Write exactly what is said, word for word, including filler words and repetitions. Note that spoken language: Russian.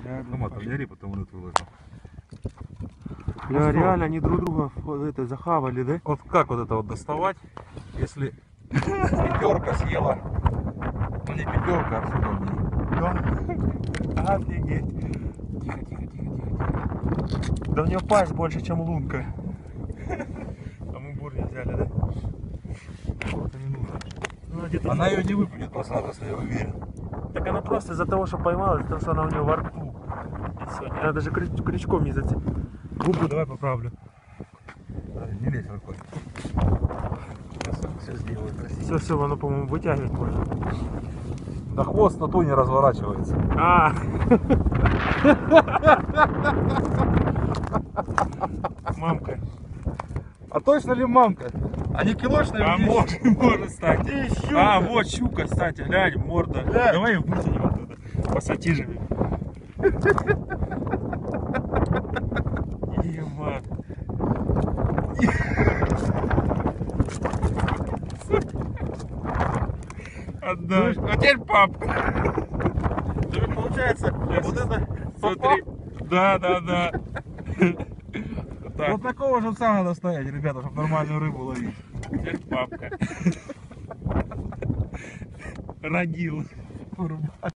Томат объяри, потом он это выложил. Бля, реально они друг друга это, захавали, да? Вот как вот это вот доставать, если пятерка съела, ну не пятерка, а сколько в ней? Да. Офигеть. Тихо, тихо, тихо, тихо, тихо. Да у нее пасть больше, чем лунка. А мы бур не взяли, да? Это не нужно. Ну, где-то Она ее не выпадет просто-напросто, я уверен. так она просто из-за того, что поймалась, потому что она у нее во рту. И все. Она даже крю- крючком не зацепила. Губу давай поправлю. Не лезь рукой. Все сделаю красиво. Все, все, оно, по-моему, вытягивать можно. Да хвост на ту не разворачивается. А! Мамка. А точно ли мамка? Они килошные? А может, может, кстати. Еще. А, вот щука, кстати, глянь, морда. Глянь. Давай ее вытянем оттуда. Пассатижами. Ема. Отдай. А теперь папка. Ну, получается, вот это... Смотри. Да, да, да. Так, Вот такого же самого надо стоять, ребята, чтобы нормальную рыбу ловить. теперь папка. Родил.